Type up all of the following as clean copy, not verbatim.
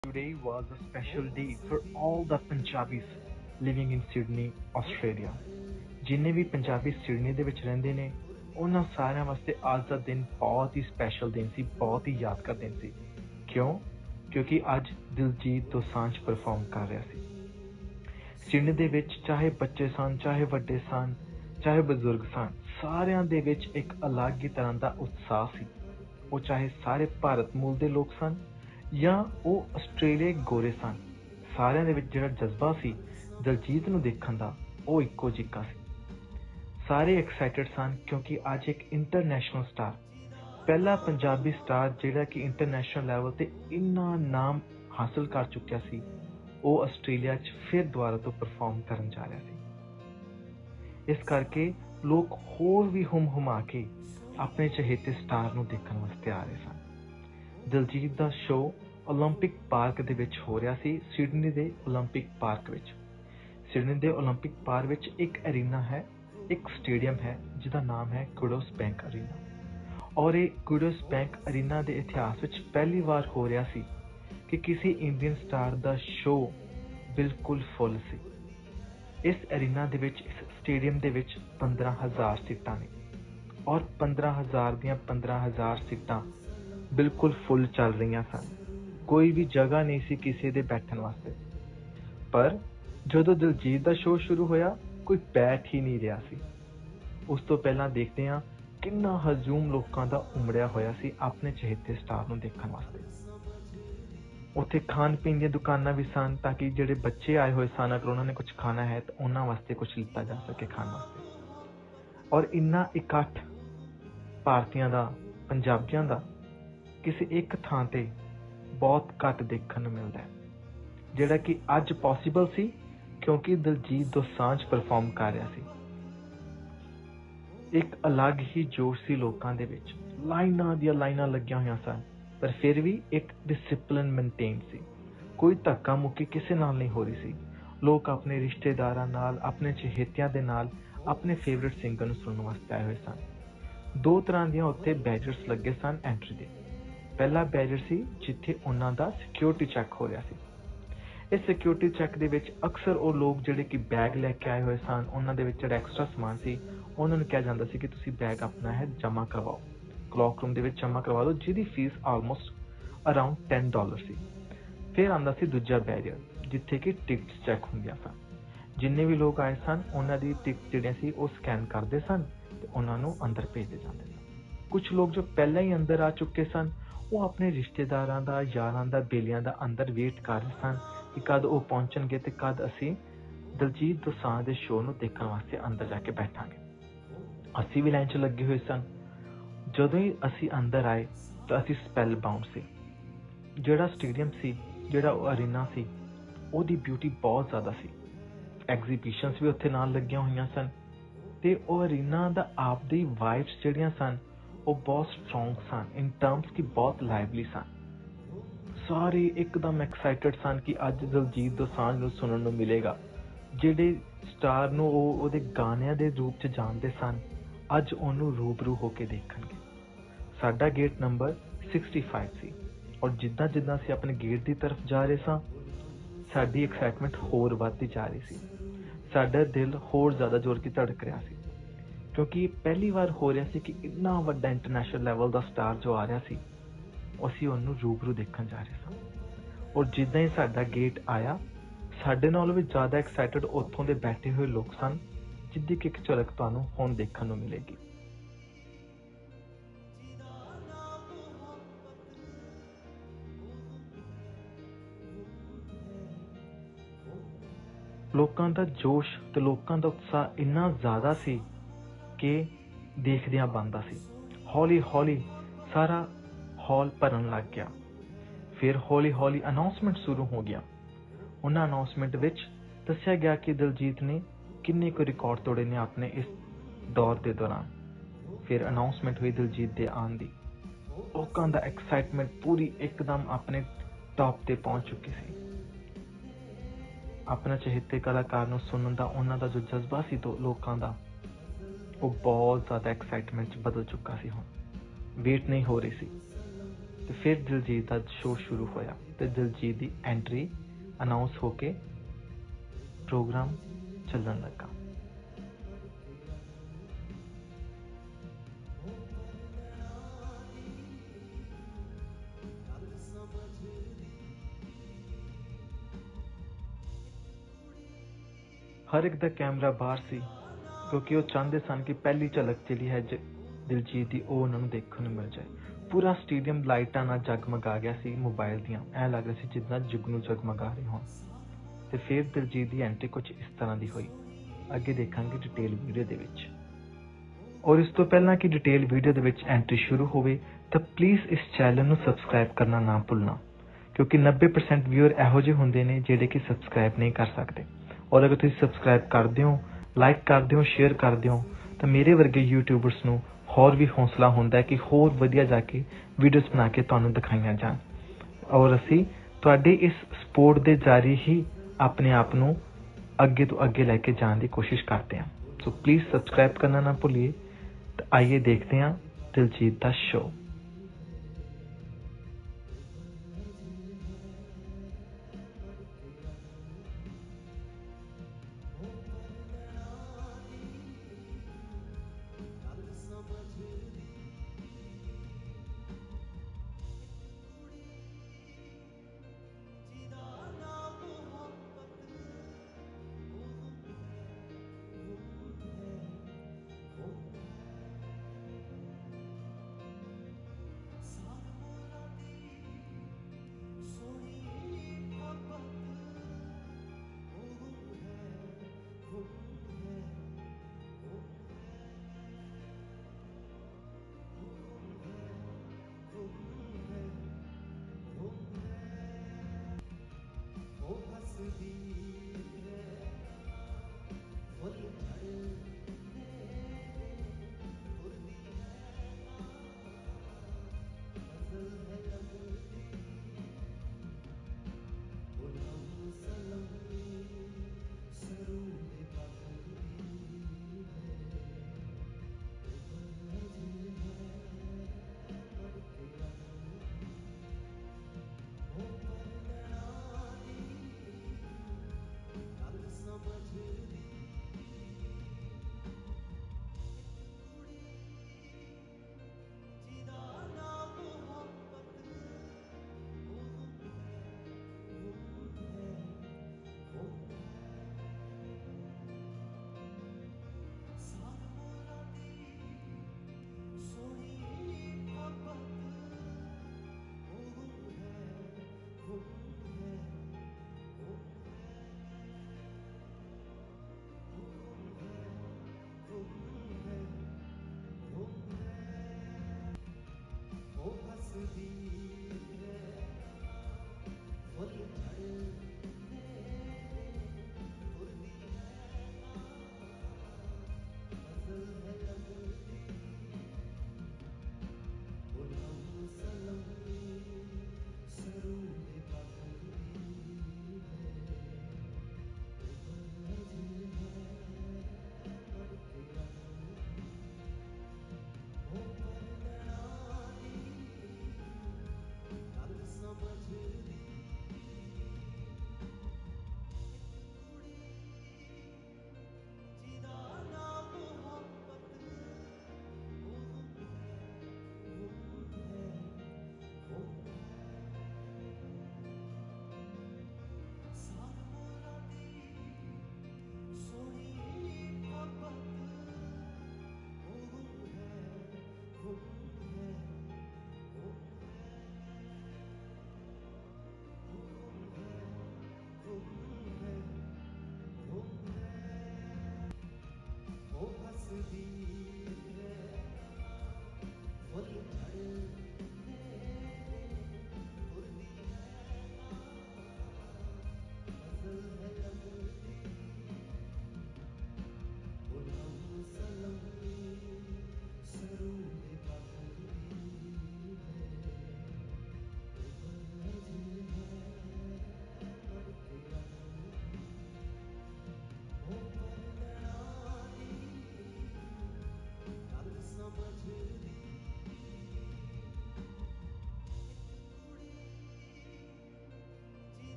Today was a special day for all the Punjabis living in Sydney, Australia. ਜਿੰਨੇ ਵੀ Punjabi Sydney ਦੇ ਵਿੱਚ ਰਹਿੰਦੇ ਨੇ ਉਹਨਾਂ ਸਾਰਿਆਂ ਵਾਸਤੇ ਅੱਜ ਦਾ ਦਿਨ ਬਹੁਤ ਹੀ ਸਪੈਸ਼ਲ ਦਿਨ ਸੀ, ਬਹੁਤ ਹੀ ਯਾਦਗਾਰ ਦਿਨ ਸੀ। ਕਿਉਂ? ਕਿਉਂਕਿ ਅੱਜ ਦਿਲਜੀਤ ਦੋਸਾਂਝ ਪਰਫਾਰਮ ਕਰ ਰਿਹਾ ਸੀ। ਸਿਡਨੀ ਦੇ ਵਿੱਚ ਚਾਹੇ ਬੱਚੇ ਸਨ, ਚਾਹੇ ਵੱਡੇ ਸਨ, ਚਾਹੇ ਬਜ਼ੁਰਗ ਸਨ, ਸਾਰਿਆਂ ਦੇ ਵਿੱਚ ਇੱਕ ਅਲੱਗ ਹੀ ਤਰ੍ਹਾਂ ਦਾ ਉਤਸ਼ਾਹ ਸੀ। ਉਹ ਚਾਹੇ ਸਾਰੇ ਭਾਰਤ ਮੂਲ ਦੇ ਲੋਕ ਸਨ ਜਾਂ ਉਹ ਆਸਟ੍ਰੇਲੀਆ ਗੋਰੇ ਸਨ, ਸਾਰਿਆਂ ਦੇ ਵਿੱਚ ਜਿਹੜਾ ਜਜ਼ਬਾ ਸੀ ਦਿਲਜੀਤ ਨੂੰ ਦੇਖਣ ਦਾ ਉਹ ਇੱਕੋ ਜਿਹਾ ਸੀ। ਸਾਰੇ ਐਕਸਾਈਟਡ ਸਨ ਕਿਉਂਕਿ ਅੱਜ ਇੱਕ ਇੰਟਰਨੈਸ਼ਨਲ ਸਟਾਰ, ਪਹਿਲਾ ਪੰਜਾਬੀ ਸਟਾਰ ਜਿਹੜਾ ਕਿ ਇੰਟਰਨੈਸ਼ਨਲ ਲੈਵਲ 'ਤੇ ਇੰਨਾ ਨਾਮ ਹਾਸਲ ਕਰ ਚੁੱਕਿਆ ਸੀ, ਉਹ ਆਸਟ੍ਰੇਲੀਆ 'ਚ ਫਿਰ ਦੁਬਾਰਾ ਤੋਂ ਪਰਫਾਰਮ ਕਰਨ ਜਾ ਰਿਹਾ ਸੀ। ਇਸ ਕਰਕੇ ਲੋਕ ਹੋਰ ਵੀ ਹੁਮਾ ਕੇ ਆਪਣੇ ਚਹੇਤੇ ਸਟਾਰ ਨੂੰ ਦੇਖਣ ਵਾਸਤੇ ਆ ਰਹੇ ਸਨ। ਦਿਲਜੀਤ ਦਾ ਸ਼ੋਅ ਓਲੰਪਿਕ ਪਾਰਕ ਦੇ ਵਿੱਚ ਹੋ ਰਿਹਾ ਸੀ, ਸਿਡਨੀ ਦੇ ਓਲੰਪਿਕ ਪਾਰਕ ਵਿੱਚ। ਸਿਡਨੀ ਦੇ ਓਲੰਪਿਕ ਪਾਰਕ ਵਿੱਚ ਇੱਕ ਅਰੀਨਾ ਹੈ, ਇੱਕ ਸਟੇਡੀਅਮ ਹੈ ਜਿਹਦਾ ਨਾਮ ਹੈ ਕੁਡੋਸ ਬੈਂਕ ਅਰੀਨਾ। ਔਰ ਇਹ ਕੁਡੋਸ ਬੈਂਕ ਅਰੀਨਾ ਦੇ ਇਤਿਹਾਸ ਵਿੱਚ ਪਹਿਲੀ ਵਾਰ ਹੋ ਰਿਹਾ ਸੀ ਕਿ ਕਿਸੇ ਇੰਡੀਅਨ ਸਟਾਰ ਦਾ ਸ਼ੋਅ ਬਿਲਕੁਲ ਫੁੱਲ ਸੀ। ਇਸ ਅਰੀਨਾ ਦੇ ਵਿੱਚ, ਇਸ ਸਟੇਡੀਅਮ ਦੇ ਵਿੱਚ 15,000 ਸੀਟਾਂ ਨੇ ਔਰ 15,000 ਦੀਆਂ 15,000 ਸੀਟਾਂ ਬਿਲਕੁਲ ਫੁੱਲ ਚੱਲ ਰਹੀਆਂ ਸਨ। ਕੋਈ ਵੀ ਜਗ੍ਹਾ ਨਹੀਂ ਸੀ ਕਿਸੇ ਦੇ ਬੈਠਣ ਵਾਸਤੇ। ਪਰ ਜਦੋਂ ਦਿਲਜੀਤ ਦਾ ਸ਼ੋਅ ਸ਼ੁਰੂ ਹੋਇਆ ਕੋਈ ਬੈਠ ਹੀ ਨਹੀਂ ਰਿਹਾ ਸੀ। ਉਸ ਤੋਂ ਪਹਿਲਾਂ ਦੇਖਦੇ ਹਾਂ ਕਿੰਨਾ ਹਜੂਮ ਲੋਕਾਂ ਦਾ ਉਮੜਿਆ ਹੋਇਆ ਸੀ ਆਪਣੇ ਚਹੇਤੇ ਸਟਾਰ ਨੂੰ ਦੇਖਣ ਵਾਸਤੇ। ਉੱਥੇ ਖਾਣ ਪੀਣ ਦੀਆਂ ਦੁਕਾਨਾਂ ਵੀ ਸਨ ਤਾਂ ਕਿ ਜਿਹੜੇ ਬੱਚੇ ਆਏ ਹੋਏ ਸਨ ਅਗਰ ਉਹਨਾਂ ਨੇ ਕੁਝ ਖਾਣਾ ਹੈ ਤਾਂ ਉਹਨਾਂ ਵਾਸਤੇ ਕੁਝ ਲਿੱਤਾ ਜਾ ਸਕੇ ਖਾਣ ਵਾਸਤੇ। ਔਰ ਇੰਨਾ ਇਕੱਠ ਭਾਰਤੀਆਂ ਦਾ, ਪੰਜਾਬੀਆਂ ਦਾ ਕਿਸੇ ਇੱਕ ਥਾਂ 'ਤੇ ਬਹੁਤ ਘੱਟ ਦੇਖਣ ਨੂੰ ਮਿਲਦਾ ਹੈ, ਜਿਹੜਾ ਕਿ ਅੱਜ ਪੋਸੀਬਲ ਸੀ ਕਿਉਂਕਿ ਦਿਲਜੀਤ ਦੋਸਾਂਝ ਪਰਫਾਰਮ ਕਰ ਰਿਹਾ ਸੀ। ਇੱਕ ਅਲੱਗ ਹੀ ਜੋਸ਼ ਸੀ ਲੋਕਾਂ ਦੇ ਵਿੱਚ, ਲਾਈਨਾਂ ਦੀਆਂ ਲਾਈਨਾਂ ਲੱਗੀਆਂ ਹੋਈਆਂ ਸਨ, ਪਰ ਫਿਰ ਵੀ ਇੱਕ ਡਿਸਿਪਲਿਨ ਮੇਨਟੇਨ ਸੀ। ਕੋਈ ਧੱਕਾ ਮੁੱਕੀ ਕਿਸੇ ਨਾਲ ਨਹੀਂ ਹੋ ਰਹੀ ਸੀ। ਲੋਕ ਆਪਣੇ ਰਿਸ਼ਤੇਦਾਰਾਂ ਨਾਲ, ਆਪਣੇ ਚਹੇਤਿਆਂ ਦੇ ਨਾਲ ਆਪਣੇ ਫੇਵਰੇਟ ਸਿੰਗਰ ਨੂੰ ਸੁਣਨ ਵਾਸਤੇ ਆਏ ਹੋਏ ਸਨ। ਦੋ ਤਰ੍ਹਾਂ ਦੀਆਂ ਉੱਥੇ ਬੈਰੀਅਰਸ ਲੱਗੇ ਸਨ ਐਂਟਰੀ ਦੇ। ਪਹਿਲਾ ਬੈਰੀਅਰ ਸੀ ਜਿੱਥੇ ਉਹਨਾਂ ਦਾ ਸਿਕਿਉਰਿਟੀ ਚੈੱਕ ਹੋ ਰਿਹਾ ਸੀ। ਇਸ ਸਿਕਿਉਰਿਟੀ ਚੈੱਕ ਦੇ ਵਿੱਚ ਅਕਸਰ ਉਹ ਲੋਕ ਜਿਹੜੇ ਕਿ ਬੈਗ ਲੈ ਕੇ ਆਏ ਹੋਏ ਸਨ, ਉਹਨਾਂ ਦੇ ਵਿੱਚ ਜਿਹੜਾ ਐਕਸਟਰਾ ਸਮਾਨ ਸੀ ਉਹਨਾਂ ਨੂੰ ਕਿਹਾ ਜਾਂਦਾ ਸੀ ਕਿ ਤੁਸੀਂ ਬੈਗ ਆਪਣਾ ਹੈ ਜਮ੍ਹਾਂ ਕਰਵਾਓ, ਕਲੌਕ ਰੂਮ ਦੇ ਵਿੱਚ ਜਮ੍ਹਾਂ ਕਰਵਾ ਦਿਓ, ਜਿਹਦੀ ਫੀਸ ਆਲਮੋਸਟ ਅਰਾਊਂਡ $10 ਸੀ। ਫਿਰ ਆਉਂਦਾ ਸੀ ਦੂਜਾ ਬੈਰੀਅਰ ਜਿੱਥੇ ਕਿ ਟਿਕਟਸ ਚੈੱਕ ਹੁੰਦੀਆਂ ਸਨ। ਜਿੰਨੇ ਵੀ ਲੋਕ ਆਏ ਸਨ ਉਹਨਾਂ ਦੀ ਟਿਕਟ ਜਿਹੜੀਆਂ ਸੀ ਉਹ ਸਕੈਨ ਕਰਦੇ ਸਨ ਤੇ ਉਹਨਾਂ ਨੂੰ ਅੰਦਰ ਭੇਜਦੇ ਜਾਂਦੇ ਸਨ। ਕੁਝ ਲੋਕ ਜੋ ਪਹਿਲਾਂ ਹੀ ਅੰਦਰ ਆ ਚੁੱਕੇ ਸਨ ਉਹ ਆਪਣੇ ਰਿਸ਼ਤੇਦਾਰਾਂ ਦਾ, ਯਾਰਾਂ ਦਾ, ਬੇਲੀਆਂ ਦਾ ਅੰਦਰ ਵੇਟ ਕਰ ਰਹੇ ਸਨ ਕਿ ਕਦ ਉਹ ਪਹੁੰਚਣਗੇ ਤੇ ਕਦ ਅਸੀਂ ਦਿਲਜੀਤ ਦੋਸਾਂਝ ਦੇ ਸ਼ੋਅ ਨੂੰ ਦੇਖਣ ਵਾਸਤੇ ਅੰਦਰ ਜਾ ਕੇ ਬੈਠਾਂਗੇ। ਅਸੀਂ ਵੀ ਲਾਈਨ 'ਚ ਲੱਗੇ ਹੋਏ ਸਨ। ਜਦੋਂ ਹੀ ਅਸੀਂ ਅੰਦਰ ਆਏ ਤਾਂ ਅਸੀਂ ਸਪੈਲ ਬਾਉਂਡ ਸੀ। ਜਿਹੜਾ ਸਟੇਡੀਅਮ ਸੀ, ਜਿਹੜਾ ਉਹ ਅਰੀਨਾ ਸੀ, ਉਹਦੀ ਬਿਊਟੀ ਬਹੁਤ ਜ਼ਿਆਦਾ ਸੀ। ਐਗਜ਼ੀਬਿਸ਼ਨਸ ਵੀ ਉੱਥੇ ਨਾਲ ਲੱਗੀਆਂ ਹੋਈਆਂ ਸਨ ਤੇ ਉਹ ਅਰੀਨਾ ਦਾ ਆਪਦੀ ਵਾਈਬਸ ਜਿਹੜੀਆਂ ਸਨ ਉਹ ਬਹੁਤ ਸਟਰੋਂਗ ਸਨ, ਇਨ ਟਰਮਸ ਕਿ ਬਹੁਤ ਲਾਈਵਲੀ ਸਨ। ਸਾਰੇ ਇੱਕਦਮ ਐਕਸਾਈਟਡ ਸਨ ਕਿ ਅੱਜ ਦਿਲਜੀਤ ਦੋਸਾਂਝ ਨੂੰ ਸੁਣਨ ਨੂੰ ਮਿਲੇਗਾ। ਜਿਹੜੇ ਸਟਾਰ ਨੂੰ ਉਹ ਉਹਦੇ ਗਾਣਿਆਂ ਦੇ ਰੂਪ 'ਚ ਜਾਣਦੇ ਸਨ ਅੱਜ ਉਹਨੂੰ ਰੂਬਰੂ ਹੋ ਕੇ ਦੇਖਣਗੇ। ਸਾਡਾ ਗੇਟ ਨੰਬਰ 65 ਸੀ ਔਰ ਜਿੱਦਾਂ ਜਿੱਦਾਂ ਅਸੀਂ ਆਪਣੇ ਗੇਟ ਦੀ ਤਰਫ ਜਾ ਰਹੇ ਸਾਂ ਸਾਡੀ ਐਕਸਾਈਟਮੈਂਟ ਹੋਰ ਵੱਧਦੀ ਜਾ ਰਹੀ ਸੀ। ਸਾਡਾ ਦਿਲ ਹੋਰ ਜ਼ਿਆਦਾ ਜ਼ੋਰ ਕੀ ਧੜਕ ਰਿਹਾ ਸੀ ਕਿਉਂਕਿ ਪਹਿਲੀ ਵਾਰ ਹੋ ਰਿਹਾ ਸੀ ਕਿ ਇੰਨਾ ਵੱਡਾ ਇੰਟਰਨੈਸ਼ਨਲ ਲੈਵਲ ਦਾ ਸਟਾਰ ਜੋ ਆ ਰਿਹਾ ਸੀ ਅਸੀਂ ਉਹਨੂੰ ਰੂਬਰੂ ਦੇਖਣ ਜਾ ਰਹੇ ਸਾਂ। ਔਰ ਜਿੱਦਾਂ ਹੀ ਸਾਡਾ ਗੇਟ ਆਇਆ ਸਾਡੇ ਨਾਲੋਂ ਵੀ ਜ਼ਿਆਦਾ ਐਕਸਾਈਟਡ ਉੱਥੋਂ ਦੇ ਬੈਠੇ ਹੋਏ ਲੋਕ ਸਨ, ਜਿੱਦੀ ਕਿ ਇੱਕ ਝਲਕ ਤੁਹਾਨੂੰ ਹੁਣ ਦੇਖਣ ਨੂੰ ਮਿਲੇਗੀ। ਲੋਕਾਂ ਦਾ ਜੋਸ਼ ਤੇ ਲੋਕਾਂ ਦਾ ਉਤਸ਼ਾਹ ਇੰਨਾ ਜ਼ਿਆਦਾ ਸੀ ਕਿ ਦੇਖਦਿਆਂ ਬਣਦਾ ਸੀ। ਹੌਲੀ ਹੌਲੀ ਸਾਰਾ ਹਾਲ ਭਰਨ ਲੱਗ ਗਿਆ। ਫਿਰ ਹੌਲੀ ਹੌਲੀ ਅਨਾਉਂਸਮੈਂਟ ਸ਼ੁਰੂ ਹੋ ਗਿਆ। ਉਹਨਾਂ ਅਨਾਉਂਸਮੈਂਟ ਵਿੱਚ ਦੱਸਿਆ ਗਿਆ ਕਿ ਦਿਲਜੀਤ ਨੇ ਕਿੰਨੇ ਕੁ ਰਿਕਾਰਡ ਤੋੜੇ ਨੇ ਆਪਣੇ ਇਸ ਦੌਰ ਦੇ ਦੌਰਾਨ। ਫਿਰ ਅਨਾਉਂਸਮੈਂਟ ਹੋਈ ਦਿਲਜੀਤ ਦੇ ਆਉਣ ਦੀ। ਲੋਕਾਂ ਦਾ ਐਕਸਾਈਟਮੈਂਟ ਪੂਰੀ ਇੱਕਦਮ ਆਪਣੇ ਟਾਪ 'ਤੇ ਪਹੁੰਚ ਚੁੱਕੀ ਸੀ। ਆਪਣੇ ਚਹੇਤੇ ਕਲਾਕਾਰ ਨੂੰ ਸੁਣਨ ਦਾ ਉਹਨਾਂ ਦਾ ਜੋ ਜਜ਼ਬਾ ਸੀ ਲੋਕਾਂ ਦਾ ਉਹ ਬਹੁਤ ਜ਼ਿਆਦਾ ਐਕਸਾਈਟਮੈਂਟ 'ਚ ਬਦਲ ਚੁੱਕਾ ਸੀ। ਹੁਣ ਵੇਟ ਨਹੀਂ ਹੋ ਰਹੀ ਸੀ ਤੇ ਫਿਰ ਦਿਲਜੀਤ ਦਾ ਸ਼ੋਅ ਸ਼ੁਰੂ ਹੋਇਆ ਤੇ ਦਿਲਜੀਤ ਦੀ ਐਂਟਰੀ ਅਨਾਉਂਸ ਹੋ ਕੇ ਪ੍ਰੋਗਰਾਮ ਚੱਲਣ ਲੱਗਾ। ਹਰ ਇੱਕ ਦਾ ਕੈਮਰਾ ਬਾਹਰ ਸੀ ਕਿਉਂਕਿ ਉਹ ਚਾਹੁੰਦੇ ਸਨ ਕਿ ਪਹਿਲੀ ਝਲਕ ਜਿਹੜੀ ਹੈ ਦਿਲਜੀਤ ਦੀ ਉਹ ਉਹਨਾਂ ਨੂੰ ਦੇਖਣ ਨੂੰ ਮਿਲ ਜਾਏ। ਪੂਰਾ ਸਟੇਡੀਅਮ ਲਾਈਟਾਂ ਨਾਲ ਜਗਮਗਾ ਗਿਆ ਸੀ, ਮੋਬਾਈਲ ਦੀਆਂ ਐਂ ਲੱਗ ਰਿਹਾ ਸੀ ਜਿੱਦਾਂ ਜੁਗਨੂ ਜਗਮਗਾ ਰਹੇ ਹੋਣ। ਤੇ ਫਿਰ ਦਿਲਜੀਤ ਦੀ ਐਂਟਰੀ ਕੁਝ ਇਸ ਤਰ੍ਹਾਂ ਦੀ ਹੋਈ, ਅੱਗੇ ਦੇਖਾਂਗੇ ਡਿਟੇਲ ਵੀਡੀਓ ਦੇ ਵਿੱਚ। ਔਰ ਇਸ ਤੋਂ ਪਹਿਲਾਂ ਕਿ ਡਿਟੇਲ ਵੀਡੀਓ ਦੇ ਵਿੱਚ ਐਂਟਰੀ ਸ਼ੁਰੂ ਹੋਵੇ ਤਾਂ ਪਲੀਜ਼ ਇਸ ਚੈਨਲ ਨੂੰ ਸਬਸਕ੍ਰਾਈਬ ਕਰਨਾ ਨਾ ਭੁੱਲਣਾ, ਕਿਉਂਕਿ 90% ਵਿਊਅਰ ਇਹੋ ਜਿਹੇ ਹੁੰਦੇ ਨੇ ਜਿਹੜੇ ਕਿ ਸਬਸਕ੍ਰਾਈਬ ਨਹੀਂ ਕਰ ਸਕਦੇ। ਔਰ ਅਗਰ ਤੁਸੀਂ ਸਬਸਕ੍ਰਾਈਬ ਕਰਦੇ ਹੋ, ਲਾਈਕ ਕਰਦੇ ਹੋ, ਸ਼ੇਅਰ ਕਰਦੇ ਹੋ ਤਾਂ ਮੇਰੇ ਵਰਗੇ ਯੂਟਿਊਬਰਸ ਨੂੰ ਹੋਰ ਵੀ ਹੌਸਲਾ ਹੁੰਦਾ ਹੈ ਕਿ ਹੋਰ ਵਧੀਆ ਜਾ ਕੇ ਵੀਡੀਓਜ਼ ਬਣਾ ਕੇ ਤੁਹਾਨੂੰ ਦਿਖਾਈਆਂ ਜਾਣ। ਔਰ ਅਸੀਂ ਤੁਹਾਡੇ ਇਸ ਸਪੋਰਟ ਦੇ ਜਾਰੀ ਹੀ ਆਪਣੇ ਆਪ ਨੂੰ ਅੱਗੇ ਤੋਂ ਅੱਗੇ ਲੈ ਕੇ ਜਾਣ ਦੀ ਕੋਸ਼ਿਸ਼ ਕਰਦੇ ਹਾਂ। ਸੋ ਪਲੀਜ਼ ਸਬਸਕ੍ਰਾਈਬ ਕਰਨਾ ਨਾ ਭੁੱਲੀਏ। ਤਾਂ ਆइए देखते हैं दिलजीत ਦਾ ਸ਼ੋਅ।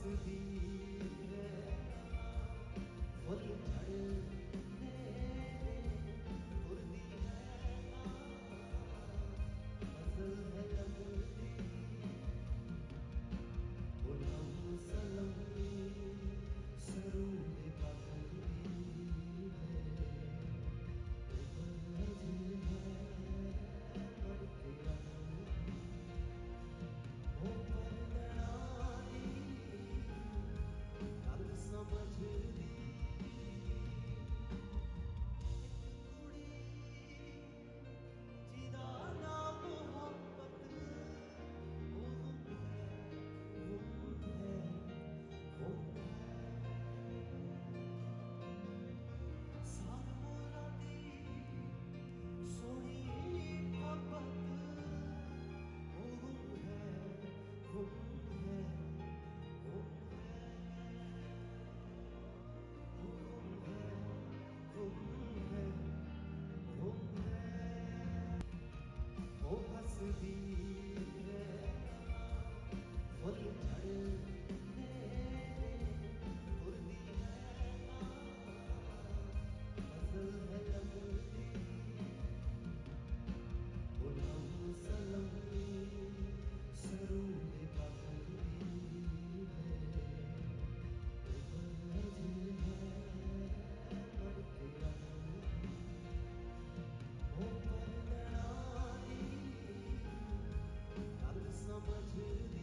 हसदी है फुल झड़ने उड़ती है फजल है लगती गुलाम सलमी सरूद पकड़ी है उपज है बढ़ते रहती ओ परनाई गल समझदी कुड़ी जिदा नाम मोहब्बत गुम है साथ मोरा दी सोनी मोहब्बत गुम है गुम है गुम है गुम है गुम है ओ हसदी है फुल झड़ने उड़ती है फजल है लगती गुलाम सलमी सरूद पकड़ी है उपज है बढ़ते रहती ओ परनाई गल समझदी